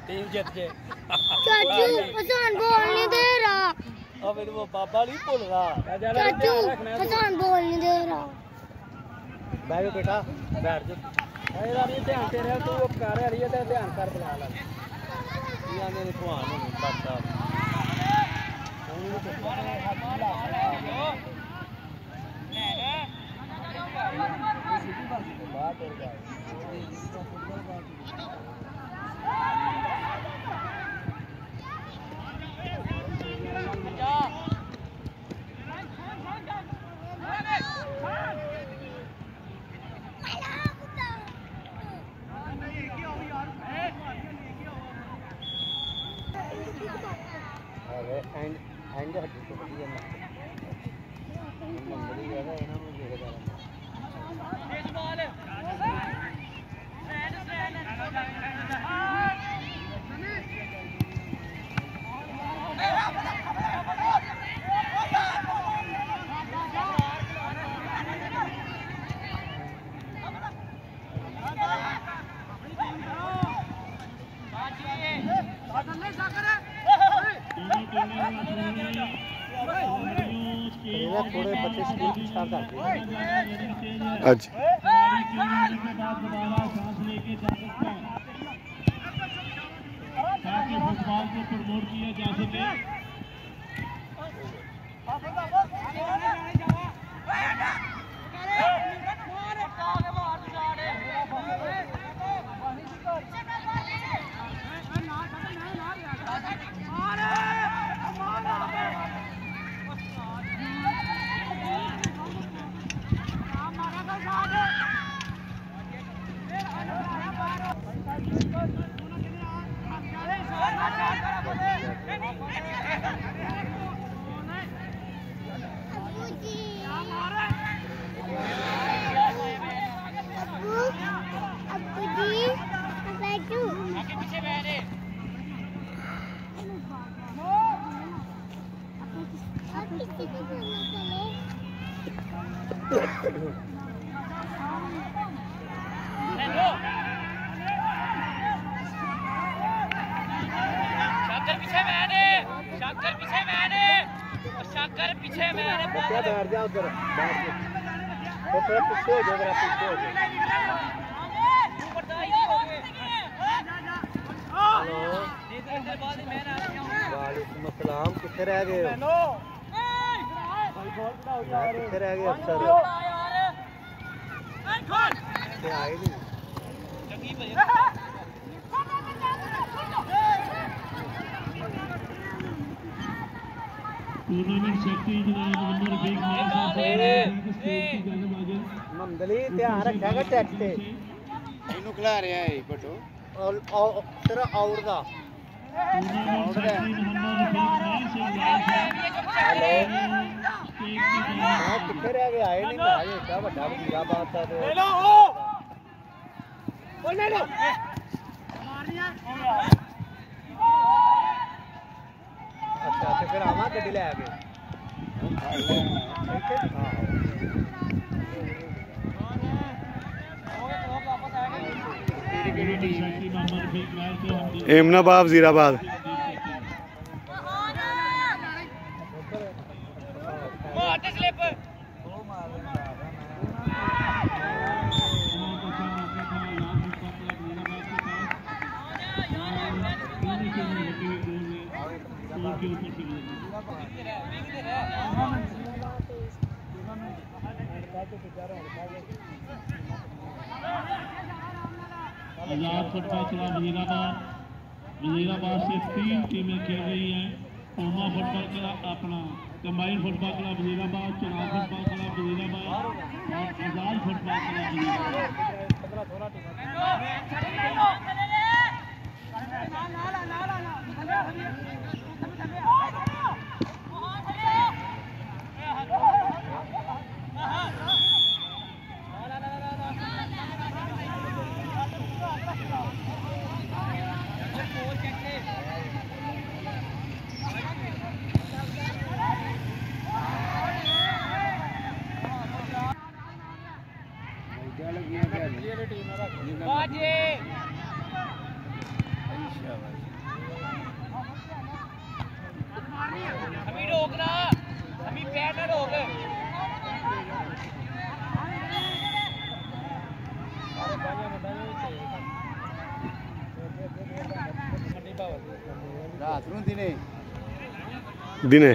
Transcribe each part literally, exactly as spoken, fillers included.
Team जीत गए। चाचू हसन बोल नहीं दे रहा। अब वो बाबा नहीं बोल रहा। चाचू हसन बोल नहीं दे रहा। बैठ बेटा बैठ जा। यार ये ध्यान तेरे तू वो कर रही है तो ध्यान कर बुला ला। ये मेरे भगवान ने बात एंड एंड हड्डी तो बड़ी है ना नंबर ही ज्यादा है ना मुझे देखा जा रहा है बॉल स्टैंड स्टैंड थोड़े बच्चे स्कूल पीछा करते हैं अच्छा ताकि फुटबॉल को प्रमोट किया जा सके। शाकर पीछे मैंने शाकर पीछे मैंने शाकर पीछे मैंने क्या बैठ जा उधर बैठ जा वो थोड़ा पीछे हो जाएगा पीछे हो जाएगा। हेलो वालेकुम अस्सलाम कितने रह गए हो कितने रह गए अफसर आए नहीं टूर्नामेंट सेक्रेटरी जनाब नंबर बीस मंदली ध्यान रखेगा टैक्स से इनु खिला रहा है बटो और तेरा आउट दा टूर्नामेंट सेक्रेटरी हां कितने रह गए आए नहीं भाई क्या बड़ा पूरा बात है ले लो ओ ले लो मारनिया अच्छा अच्छा फिर आवा गड्डी ले आके एमनाबाद वजीराबाद आजाद फुटबॉल क्लब वजीराबाद वजीराबाद से तीन टीमें खेल रही हैं। ओमा फुटबॉल क्लब अपना कंबाइंड फुटबॉल क्लब वजीराबाद, चुनाव फुटबॉल क्लब वजीराबाद और आजाद फुटबॉल क्लब वजीराबाद। बाजे हमी रोकना हमी पैर ना रोक रात ਨੂੰ ਦਿਨੇ दिने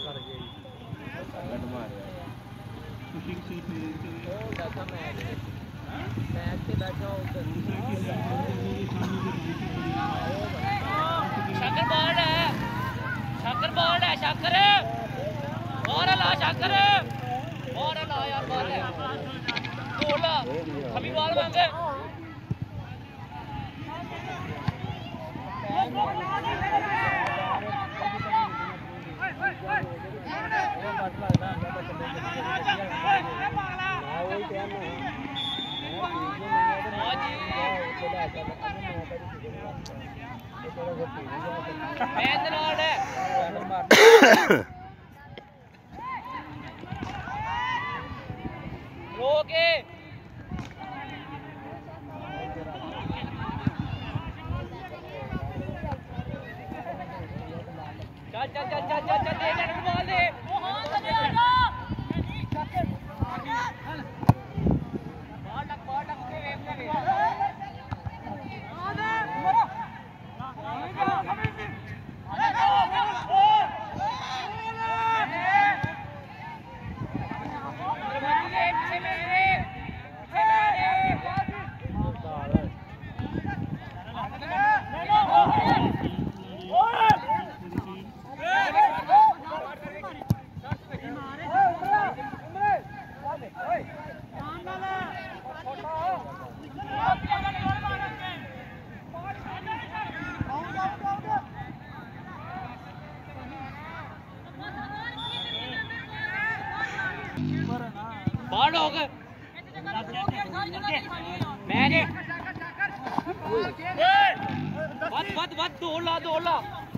शाकर बॉल है शाकर बॉल है शाकर और ला शाकर और ला यार बॉल है गोल हमी बॉल मांगे रोके चल चल चल चल चल चल दे जाने बॉल दे बॉल लग बॉल लग के वेव के बॉल हो गए मैंने बद बद बद दो ला दो ला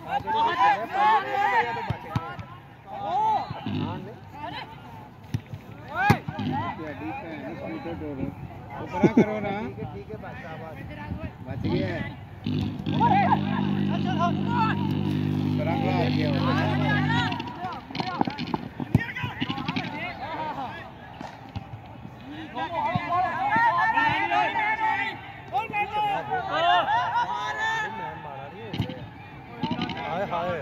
ऊपर करो ना बच गया ऊपर आ गया हाय हाय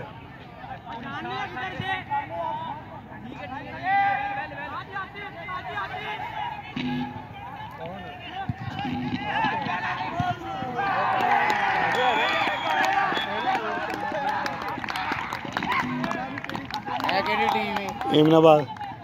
इमनाबाद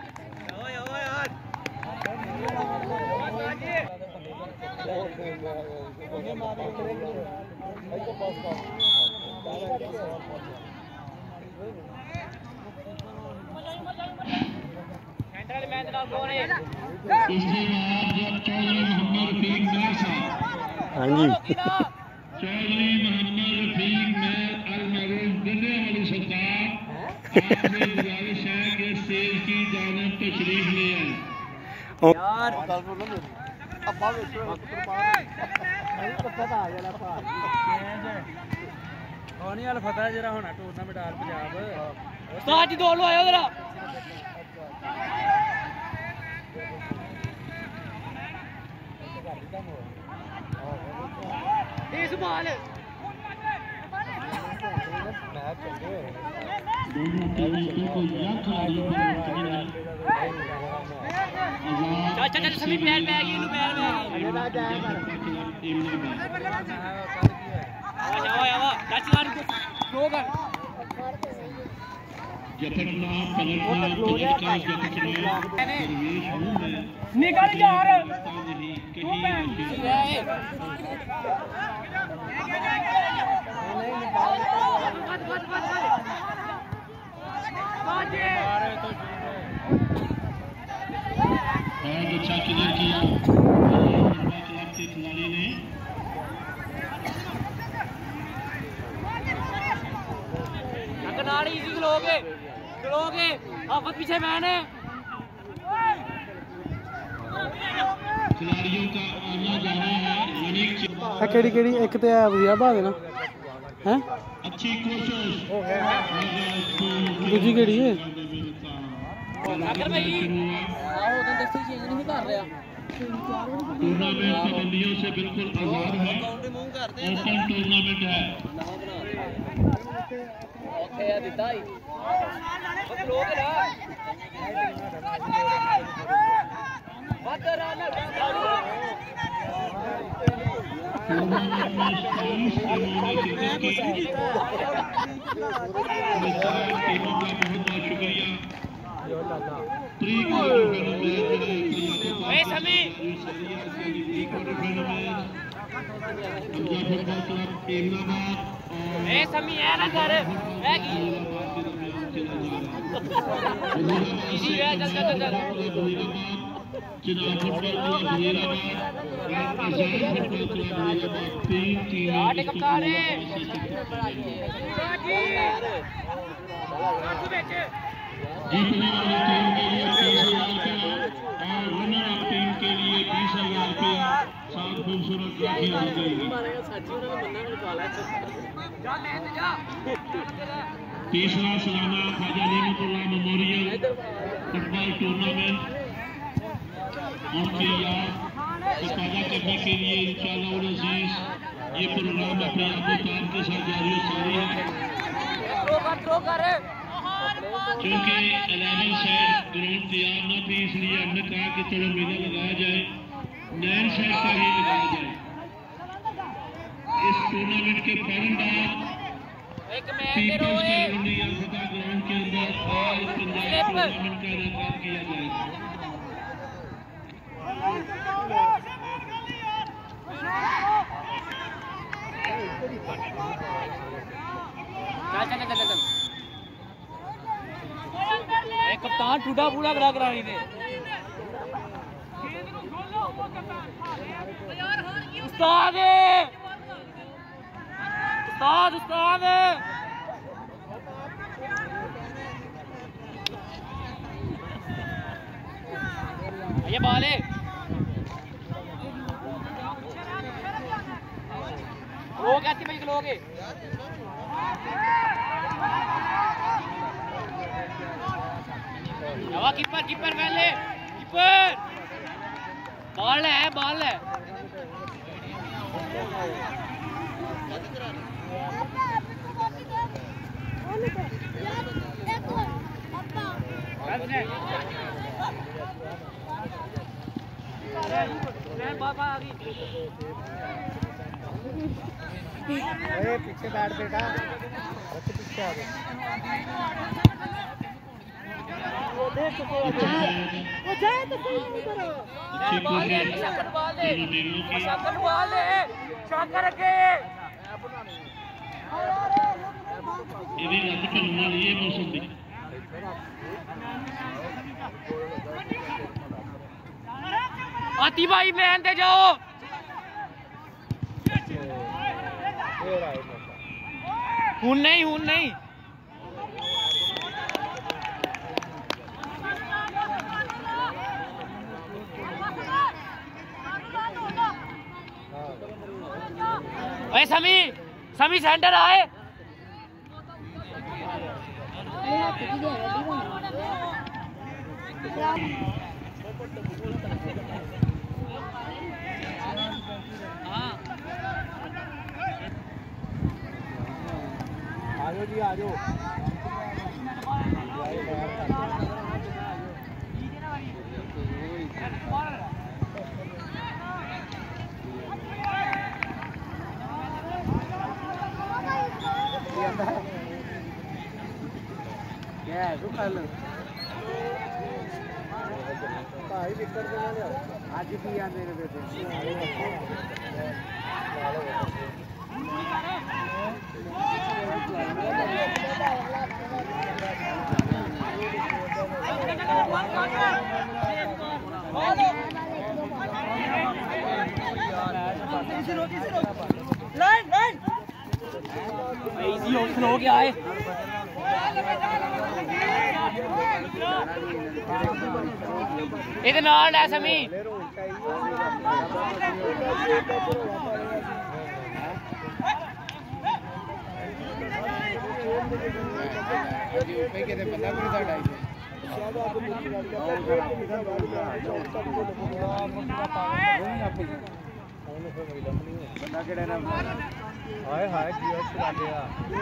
सेंट्रल मैच ना कौन है इसके बाद जब चौधरी मोहम्मद रफीक मेर साहब हाँ जी चौधरी मोहम्मद रफीक मेर अल मरूफ दिल्ली वाली सरकार आपसे गुजारिश है कि स्टेज की जानिब तशरीफ ले आए यार अब्बा वेचो पता आ जाना भार कौन वाला फतह जरा होना टूर्नामेंट आल पंजाब उस्ताद जी दो लो आयो जरा इस बॉल मैच चल रहे दोनों टीमों को या खिलाड़ियों को चल चल चल सभी पैर पे आ गए नु पैर पे आवा आवा टच मार को दो कर जपटना पलटना पलटना जपटना दरवेश हूं मैं निकल यार नहीं कहीं बहुत अच्छा क्लियर किया क्लब के खिलाड़ी ने नाड़ी इजी खलोगे खलोगे आफत पीछे मैंने खिलाड़ियों का आना जाना है यूनिक केड़ी केड़ी एक ते है वजीराबाद है ना हैं अच्छी कोशिश दूजी केड़ी है सागर भाई आओ तो दस्ती चेंज नहीं कर रहा टूर्नामेंट पाबंदियों से बिल्कुल आजाद है ओपन टूर्नामेंट है ओके यार दिता ही लोग ना बात रहा टूर्नामेंट में सताईस टीमों ने शिरकत की टीमों का बहुत बहुत शुक्रिया प्री क्वार्टर फाइनल मैच समी pre quarter final match Punjab football club Eminabad और ए समी है ना कर है की इजी है चल चल चल चुनाव फुटबॉल क्लब वजीराबाद और आजाद फुटबॉल क्लब वजीराबाद तीन टीमें आटे कप्तान है जीतने वाली टीम के लिए तीस हजार रुपया और रनर अप टीम के लिए बीस हजार रुपया सात खूबसूरत ट्रॉफियां दी जाएगी तीसरा सालाना Khwaja Nematullah memorial football tournament उनकी याद को ताज़ा करने के लिए इंशाअल्लाह उल अज़ीज़ ये प्रोग्राम अपने आबोताब के साथ जारी और सारी है क्योंकि इलेवन साइड ग्राउंड तैयार न थी इसलिए हमने कहा कि चलो मेला लगाया जाए नाइन साइड का ही लगाया जाए इस टूर्नामेंट के फौरन बाद पीपल्स कॉलोनी अलफता ग्राउंड के अंदर ऑल पंजाब टूर्नामेंट का इनेकाद किया जाएगा चल चल चल चल एक कप्तान टूटा पूरा करा करा रही थे उस्ताद उस्ताद उस्ताद ये बॉल है वो कैसे भाई खलोगे हवा कीपर कीपर पहले कीपर बॉल है बॉल है बाबा आ गई पीछे बैठ बेटा पीछे आ गया आती भाई मैन दे जाओ हूं नहीं हूं नहीं अरे समी समी सेंटर आए आजो जी आजो भाई विकेट देना लिया आज भी याद मेरे बेटे लाइन लाइन इजी हो स्लो गया है ਇਹਦੇ ਨਾਲ ਹੈ ਸਮੀ पे कहते बंदा कोई साडा ही बंदा केड़ा ना हाय हाय की चला गया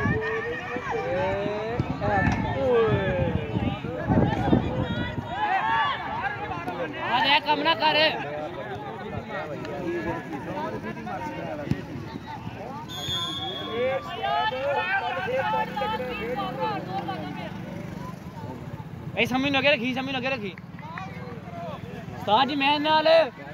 आ जा कम ना कर ए समी लगे रखी समी लगे रखी उस्ताद जी मैं नाल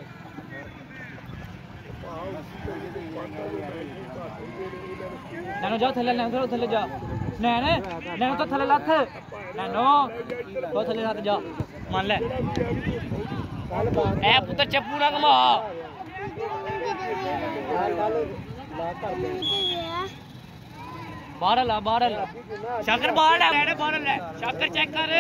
नैनो जाओ थले नैनो थले जा नैन नैनो तो थले लथ नैनो तो थले लथ जा मान ले ए पुत्र चप्पू ना घमा बाहर ला बाहर ला शाकर बाहर ला रेडे बाहर ले शाकर चेक कर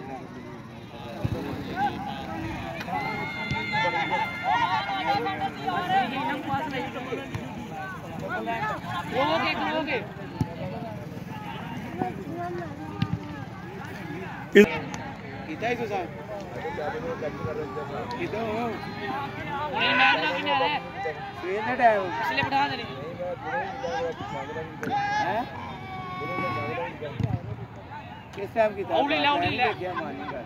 ओके ओके कीता ही तुसा कीता हो ये मैच ना किने है ये ना टाइम पिछले बैठा दे हैं किस टाइम कीता आउट ले आउट ले क्या मानी कर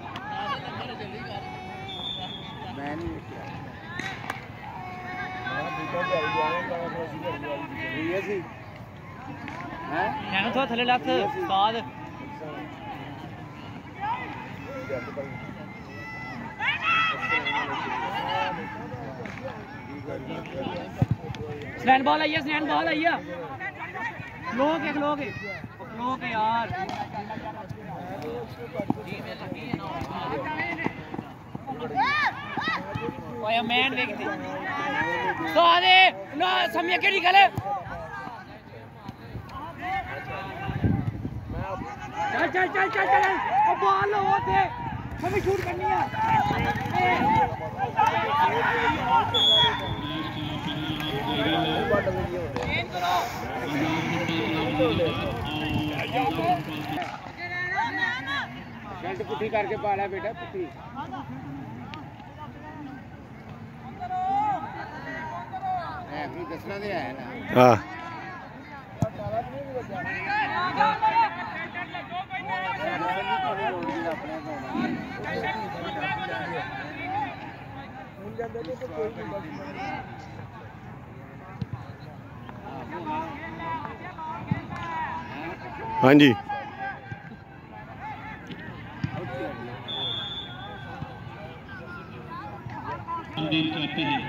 मैं नहीं देखा ये सी हैं नैनो तो थले लथ उस्ताद स्नैन बॉल आई है स्नैन बॉल आई है लोग एक लोग लोग यार ओए मैन देखते सारे ना समय के निकले चल चल चल चल चल ओ बॉल होते हमें शूट करनी है शर्ट पुट्ठी करके पा ले बेटा पुट्ठी है कोई दसना दे है ना हां हाँ जी मंदिर कहते हैं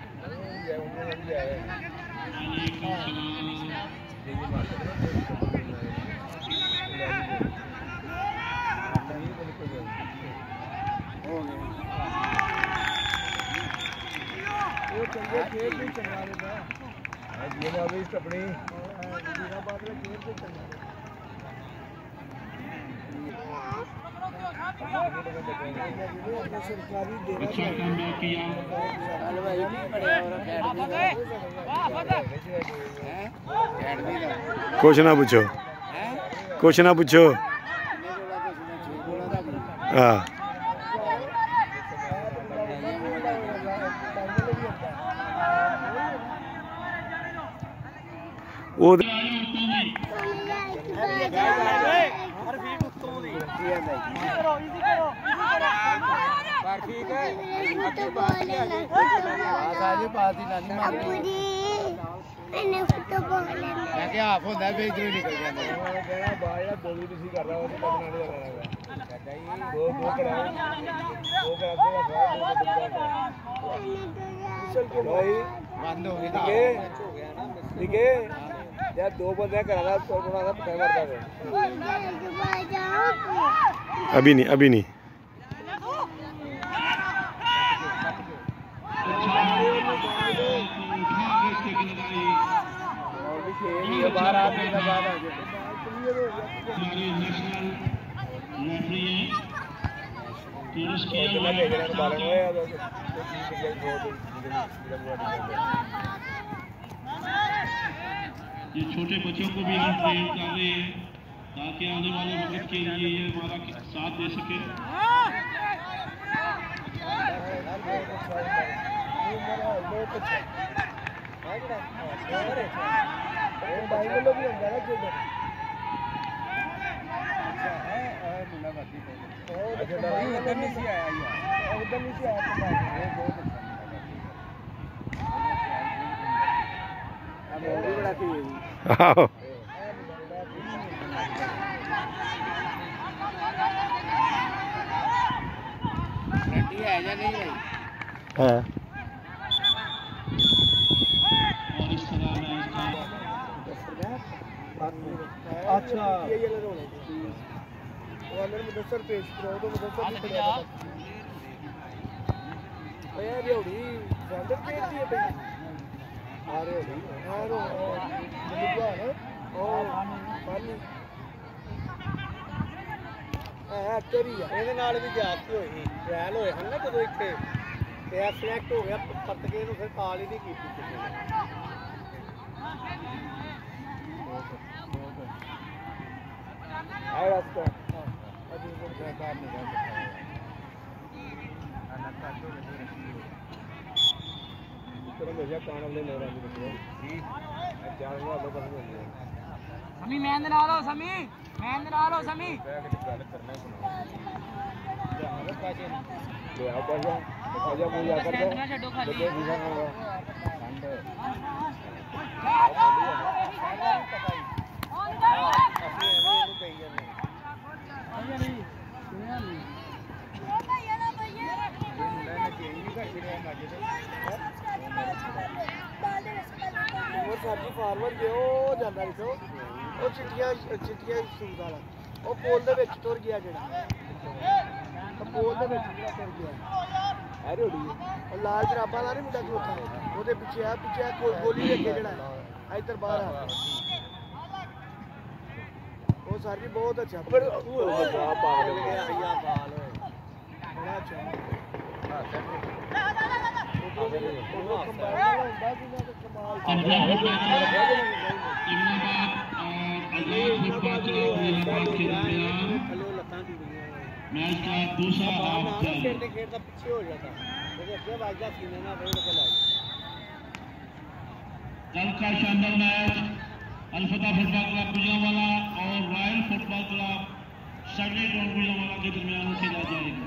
अपनी अच्छा काम किया चल भाई की बड़े और अकेडमी दा कुछ ना पूछो हैं कुछ ना पूछो हाँ वो पर ठीक है अच्छी बात है बात आज बात ही नहीं मानती मैंने फुटबॉल मैं क्या हाफ होता है इधर निकल जाता है कहना बाल या गोली नहीं कर रहा वो तो बनाने लगा है दो दो करा दो करा चल के भाई बंद हो गई ठीक है ठीक है यार दो बंदे करा रहा तो थोड़ा सा पता करता है अभी नहीं अभी नहीं ये बाहर आने का बाद आ गया हमारे नेशनल रेफरी हैं पुरस्कार किया हुआ है ये छोटे बच्चों को भी हम ट्रेन कर रहे हैं ताकि आने वाले वक्त के लिए ये हमारा साथ दे सके। आओ है या नहीं भाई? है और इस तरह मैं इसका अच्छा ये ये रोने वो अंदर मुदस्सर पेश करो तो मुदस्सर भी खड़ा था भैया रेवड़ी अंदर पेटी है भैया आ रहे हो आ रहे हो बुआ ना ओ पानी ਹੈ ਤੇਰੀ ਆ ਇਹਦੇ ਨਾਲ ਵੀ ਜਾਤੀ ਹੋਈ ਟ੍ਰਾਇਲ ਹੋਏ ਹਨ ਨਾ ਜਦੋਂ ਇੱਥੇ ਤੇ ਆ ਸਿਲੈਕਟ ਹੋ ਗਿਆ ਪੱਤ ਕੇ ਇਹਨੂੰ ਫਿਰ ਕਾਲ ਹੀ ਨਹੀਂ ਕੀਤੀ ਕਿਸੇ ਨੇ ਆਇਆ ਰਸਤਾ ਅਜੀ ਉਹ ਸਰਕਾਰ ਨੇ ਕਰ ਦਿੱਤਾ ਆਨਾ ਕਾਟੋ ਦੇ ਰੱਖੀ ਤਰ੍ਹਾਂ ਦੇ ਜਾ ਕਾਣ ਵਾਲੇ ਲੈ ਰਹੇ ਨੇ ਜੀ ਚਾਰ ਵਾਲਾ ਲੋਕ ਹੁੰਦੇ ਨੇ समी मैं अंदर आ लो समी मैं अंदर आ लो समी ਗੱਲ ਕਰਨਾ ले आओ बढ़िया आजा मुझे आकर दो छड्डो खाली देखो जीवन होगा ठंड अपने एने नु कही जाने अरे नहीं सुनिया नहीं ये ना भैया मैं चेंज नहीं कर रहा माजे वो साजी फारवर्ड जो ਜਾਂਦਾ ਦੇਖੋ ਉਹ ਚਿੱਟੀਆਂ ਚਿੱਟੀਆਂ ਸੂਟ ਵਾਲਾ ਉਹ ਪੋਲ ਦੇ ਵਿੱਚ ਤੁਰ ਗਿਆ ਜਿਹੜਾ ਪੋਲ ਦੇ ਵਿੱਚ ਜਿਹੜਾ ਤੁਰ ਗਿਆ ਐ ਰੋੜੀ ਉਹ ਲਾਲ ਜਰਾਬਾਂ ਦਾ ਨਹੀਂ ਮੁੰਡਾ ਖਲੋਤਾ ਉਹਦੇ ਪਿੱਛੇ ਆ ਪਿੱਛੇ ਗੋਲੀ ਲੈ ਕੇ ਜਿਹੜਾ ਇੱਧਰ ਬਾਹਰ ਆ ਉਹ ਸਰ ਜੀ ਬਹੁਤ ਅੱਛਾ ਪਰ ਉਹ ਬਾਲ ਗਿਆ ਆਇਆ ਬਾਲ ਬੜਾ ਅੱਛਾ ਹਾਂ ਸਰ ਉਹ ਕੰਬਾਈਨ ਹੁੰਦਾ ਸੀ ਨਾ ਕਮਾਲ मैच का दूसरा हाफ खेलते खेलता पीछे हो जाता जब आजा सीने ना वही निकल आए कल का शानदार match Alfata football club Gujranwala और royal football club Saturday ground Gujranwala के दरमियान खेला जाएगा।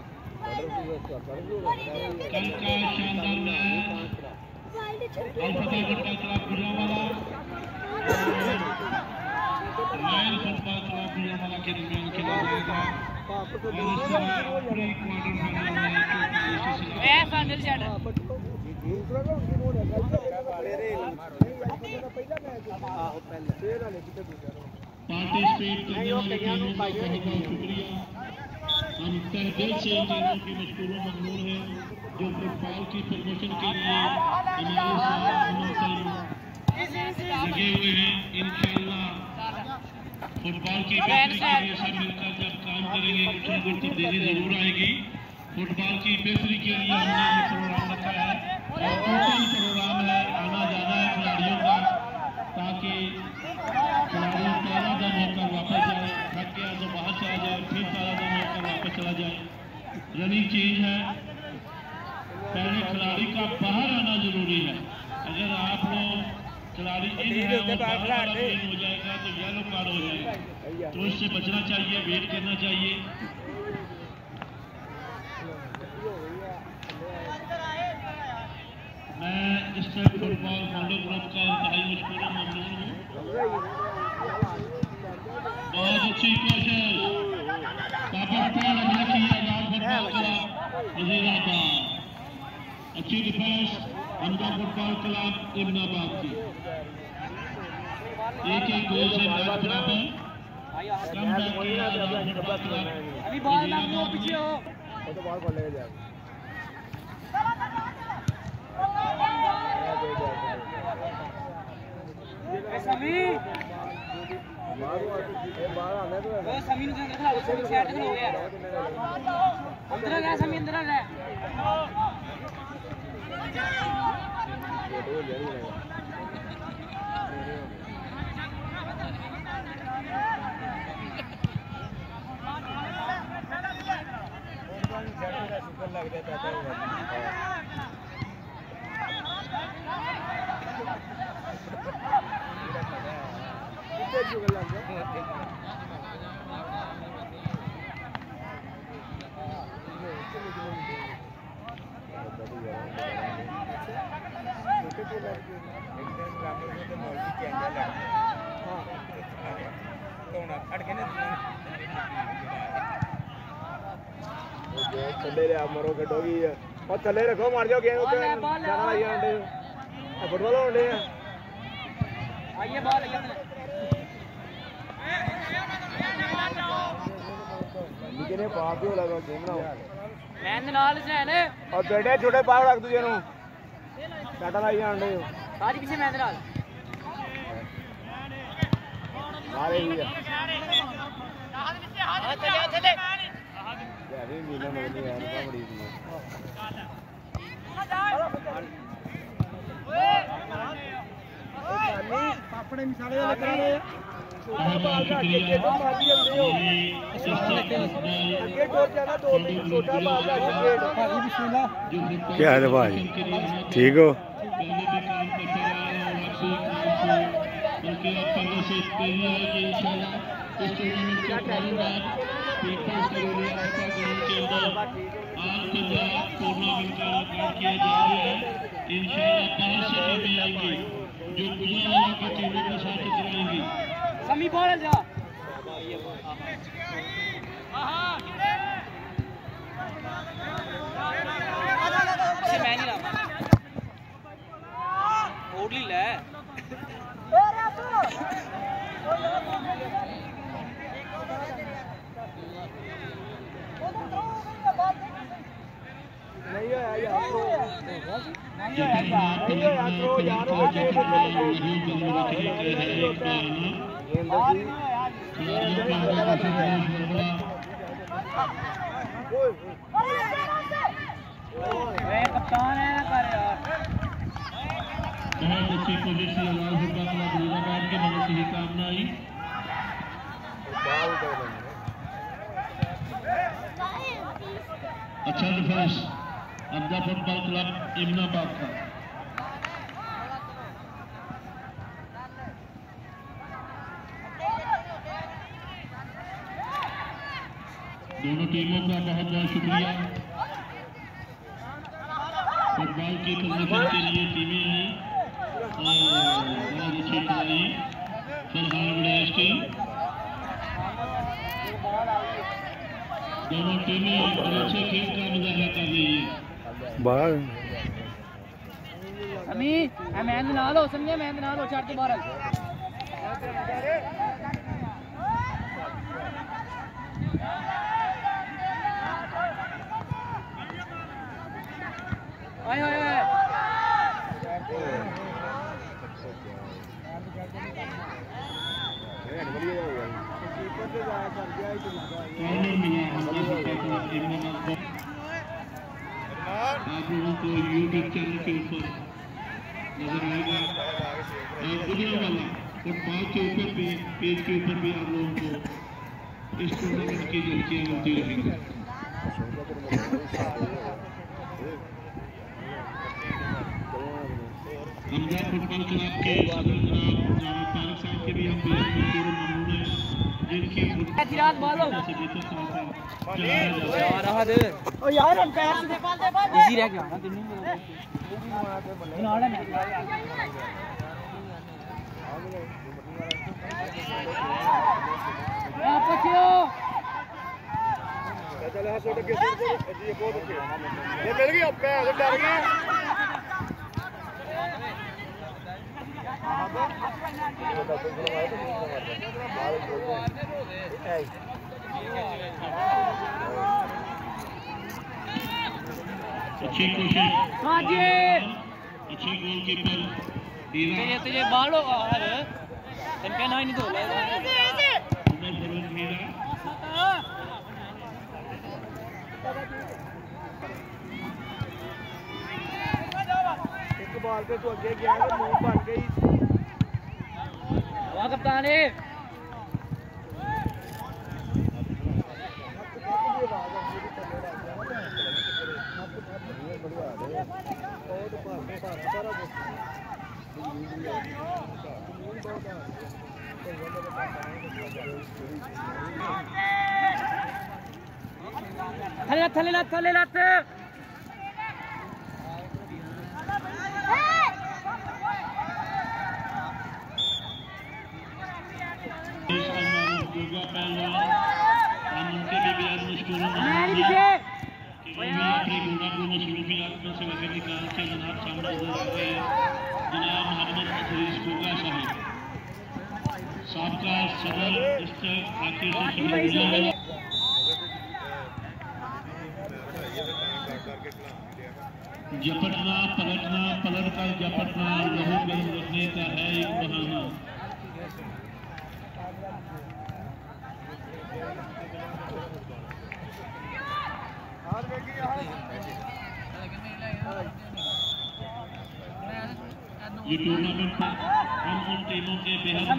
कल का शानदार match Alfata football club Gujranwala royal football club Gujranwala के दरमियान खेला जाएगा। ए फाइनल सेट दूसरा ना उसके मोड़ है पहले पहला मैच आहो पहले फिर वाले कितने दूसरा पार्टिसिपेट करने वाले टीमों का बहुत बहुत शुक्रिया। हम तहे दिल से इन टीमों के मशकूर ममनून हैं जो फुटबॉल की प्रमोशन के लिए हमारे साथ लगे हुए हैं। इंशाअल्लाह फुटबॉल की बेहतरी के लिए सब मिलकर जब काम करेंगे कुछ न कुछ तब्दीली जरूर आएगी। फुटबॉल की बेहतरी के लिए हमने ये प्रोग्राम रखा है और टोटल प्रोग्राम है आना जाना है खिलाड़ियों का ताकि खिलाड़ी ताज़ा दम होकर वापस जाए, थक गया तो बाहर चला जाए, फिर ताज़ा दम होकर वापस चला जाए। रनिंग चेंज है, पहले खिलाड़ी का बाहर आना जरूरी है। अगर आप लोग खिलाड़ी इन है और बाहर वाला इन हो जाएगा तो येलो कार्ड हो जाएगा, तो इससे बचना चाहिए, वेट करना चाहिए। मैं इस फुटबॉल फॉलो ग्रुप का इंतहाई मशकूर ममनून हूँ। बहुत अच्छी कोशिश पापा पर हमला किया आजाद फुटबॉल क्लब वजीराबाद। अच्छी डिफेंस हमदा फुटबॉल क्लब इब्नाबाद की। एक एक गोल से मैच बराबर। कम बैक किया आजाद फुटबॉल क्लब अभी बॉल ना दो पीछे हो वो तो बाहर पड़ जाएगा समी बाहर बाहर आने तो ओ समी ने खड़ा हो समी साइड हो गया अंदर आ समी अंदर आ ले ये तो जरूर है कितने शुगर लग गया थले मरो कटोगी और थले रखो मार जाओ गेम फुटबॉल होने आइए बॉल आइए लेकिन ये पाप ही लगा गेम ना मैन दे नाल सैन और बेटे छोटे पाप रख दूजे नु टाटा लाई आंडे सारी पीछे मैन दे नाल मारे ही है हां चले चले यार ये मीना मगनी यार बड़ी दी पापड़े मिसाले लगा रहे बहुत बहुत शुक्रिया आगे डोर जाना दो तीन छोटा बाल आगे गेट भाई बिस्मिल्लाह क्या हाल है भाई ठीक हो पहले भी काम करते रहे और आपसे बल्कि अब पहले से तेजी आएगी इंशाल्लाह इस टूर्नामेंट के पहली बार पीपल्स करोड़िया आपका ग्राउंड के अंदर आज पंजाब टूर्नामेंट का आयोजन किया जा रहा है इंशाल्लाह पांच से टीमें आएंगी जो गुजरात की टीमों के साथ टकराएंगी समी बॉल जा से मैं नहीं रहा ओडली ले नहीं है यार नहीं है यार तो यार वो गेट ए कप्तान है ना कर यार बहुत अच्छी कोशिश थी लाल फुटबॉल क्लब फरीदाबाद के मगर सही काम ना आई अच्छा डिफेंस अब्दा फुटबॉल क्लब इमनाबाद का दोनों टीमों का बहुत बहुत शुक्रिया फुटबॉल के प्रदर्शन के लिए टीमें आई और बहुत अच्छी खिलाड़ी फरहान गुड़ैश की दोनों टीमें बहुत अच्छे खेल का मुजाहरा कर रही है बाहर समी ए मैन दे नाल हो समझे मैन दे नाल हो छड़ के बाहर आए आए आए कॉर्नर मिला अब्दा फुटबॉल क्लब इमनाबाद को आप लोगों को यूट्यूब चैनल के ऊपर नजर आएगा और दुनिया वाला फुटबॉल के ऊपर भी पेज के ऊपर भी आप लोगों को इस टूर्नामेंट की झलकियां मिलती रहेंगी हमजा फुटबॉल क्लब के सदर जनाब जनाब तारिक साहब के भी हम बेहद मशहूर ममनून हैं जिनकी जिरात बॉल हो से बेहतर साथ चलाया जा रहा है रहा दे ओ यार हम पैर से दे पाल दे इजी रह गया ना तीनों नाल है आप पछियो चल हां छोटे के ये बहुत अच्छे ये मिल गई अब मैं डर गया अच्छी कोशिश हां जी अच्छे गोलकीपर हीरा ये तुझे बाल हो यार तन पे ना ही नहीं धो ले उमर फरूक हीरा एक बाल पे तो अगे गया तो मुंह बन गई वाह कप्तान है थले थले ला थले ला झपटना पलटना पलट कर झपटना लहू गर्म रखने का है एक बहाना। ये टूर्नामेंट हम उन टीमों के बेहद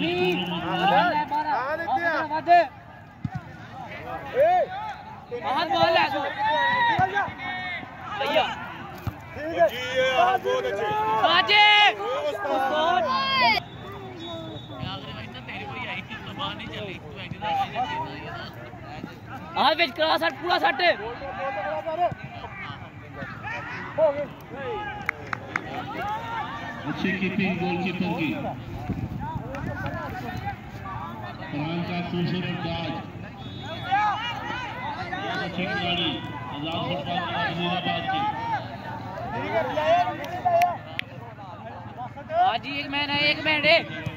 करा सट पूरा सट अच्छी कीपिंग गोलकीपर की फरहान का खूबसूरत डाज अच्छी खिलाड़ी आजाद फुटबॉल अमीराबाद की आज ही एक मैन है एक मैन है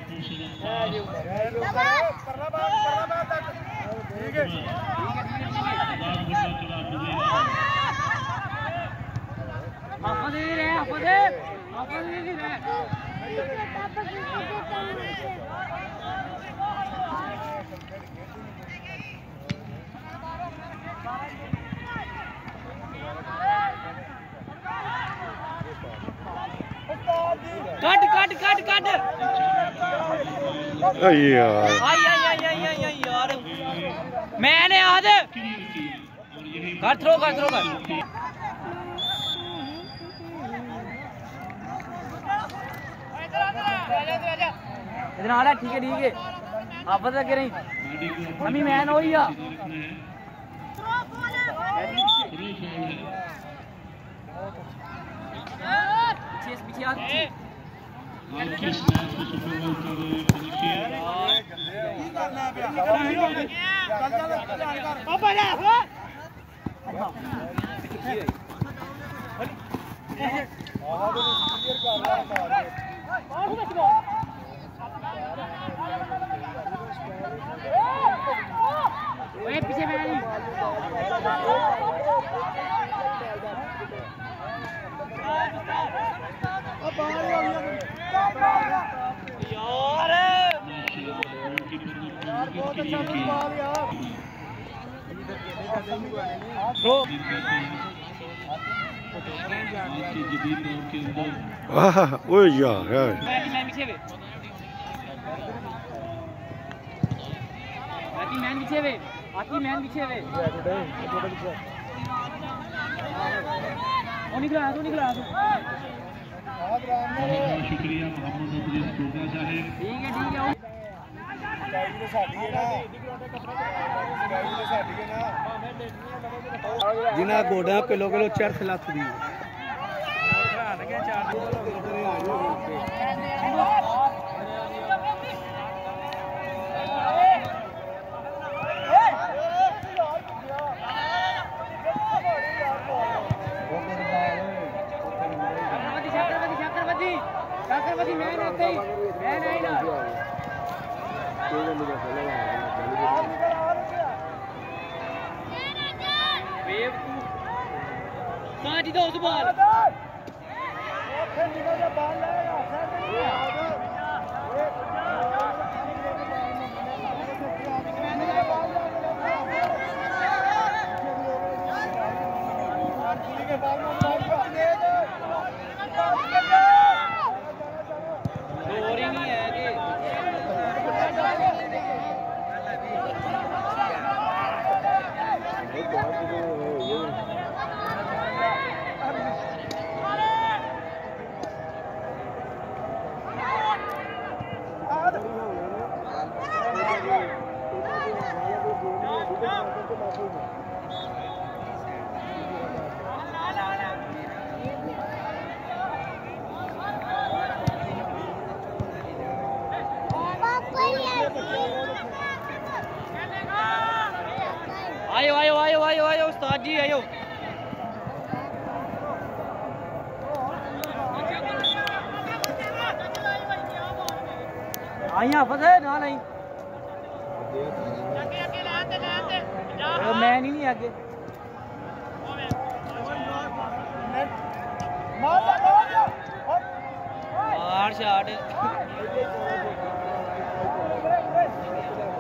आफत दे रहे आफत दे आफत दे रहे कट कट कट कट यार आई आई आई आई आई आई यार मैंने आज कर थ्रो कर थ्रो कर इधर आ रहा ठीक है ठीक है आप बता के नहीं अमी मैन हो या पीछे पीछे आ किस मैच को सुपरवाइज कर रहे हैं पीछे मैं नहीं ओ यार आती मैन पीछे वे आती मैन पीछे वे ओ निकला आ तू निकला आ तू बहुत शुक्रिया मोहम्मद अब्दुल कोगा साहब ठीक है ठीक है जिन्हें गोडा किलो किलो चरस लथ दी काकरवती मैन आते ही मैन आई ना वेव पांच दो बॉल आयो आयो आयो आयो आयो उस्ताद जी आयो आई हाफिज है ना नहीं मैं नहीं आगे मार शाट